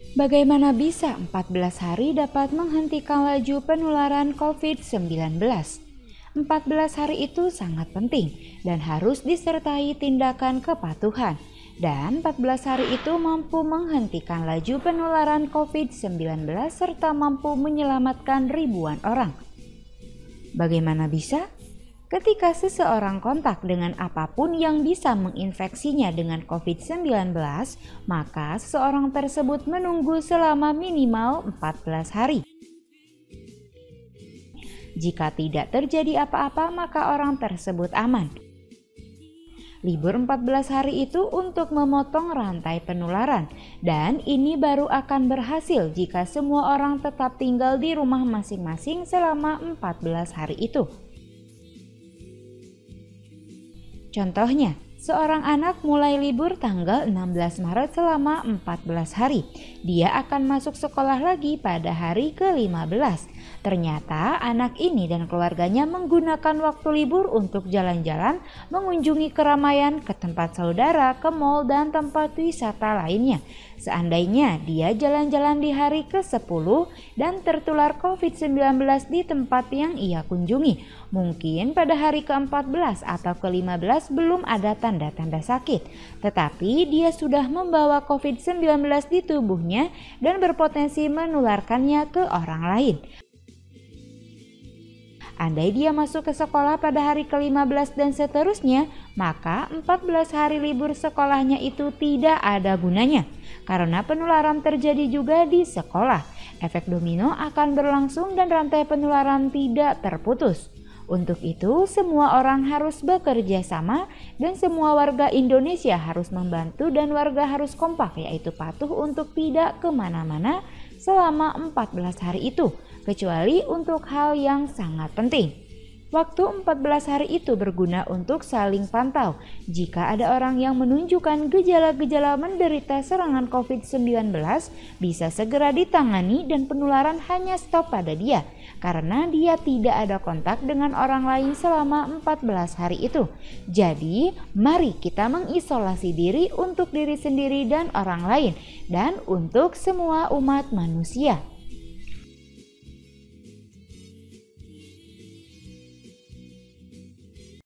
Bagaimana bisa 14 hari dapat menghentikan laju penularan COVID-19? 14 hari itu sangat penting dan harus disertai tindakan kepatuhan. Dan 14 hari itu mampu menghentikan laju penularan COVID-19 serta mampu menyelamatkan ribuan orang. Bagaimana bisa? Ketika seseorang kontak dengan apapun yang bisa menginfeksinya dengan COVID-19, maka seseorang tersebut menunggu selama minimal 14 hari. Jika tidak terjadi apa-apa, maka orang tersebut aman. Libur 14 hari itu untuk memotong rantai penularan, dan ini baru akan berhasil jika semua orang tetap tinggal di rumah masing-masing selama 14 hari itu. Contohnya, seorang anak mulai libur tanggal 16 Maret selama 14 hari. Dia akan masuk sekolah lagi pada hari ke-15. Ternyata anak ini dan keluarganya menggunakan waktu libur untuk jalan-jalan, mengunjungi keramaian, ke tempat saudara, ke mal, dan tempat wisata lainnya. Seandainya dia jalan-jalan di hari ke-10 dan tertular COVID-19 di tempat yang ia kunjungi, mungkin pada hari ke-14 atau ke-15 belum ada tanda-tanda sakit, tetapi dia sudah membawa COVID-19 di tubuhnya dan berpotensi menularkannya ke orang lain. Andai dia masuk ke sekolah pada hari ke-15 dan seterusnya, maka 14 hari libur sekolahnya itu tidak ada gunanya, karena penularan terjadi juga di sekolah. Efek domino akan berlangsung dan rantai penularan tidak terputus. Untuk itu, semua orang harus bekerja sama dan semua warga Indonesia harus membantu dan warga harus kompak, yaitu patuh untuk tidak kemana-mana selama 14 hari itu, kecuali untuk hal yang sangat penting. Waktu 14 hari itu berguna untuk saling pantau. Jika ada orang yang menunjukkan gejala-gejala menderita serangan COVID-19, bisa segera ditangani dan penularan hanya stop pada dia, karena dia tidak ada kontak dengan orang lain selama 14 hari itu. Jadi, mari kita mengisolasi diri untuk diri sendiri dan orang lain, dan untuk semua umat manusia.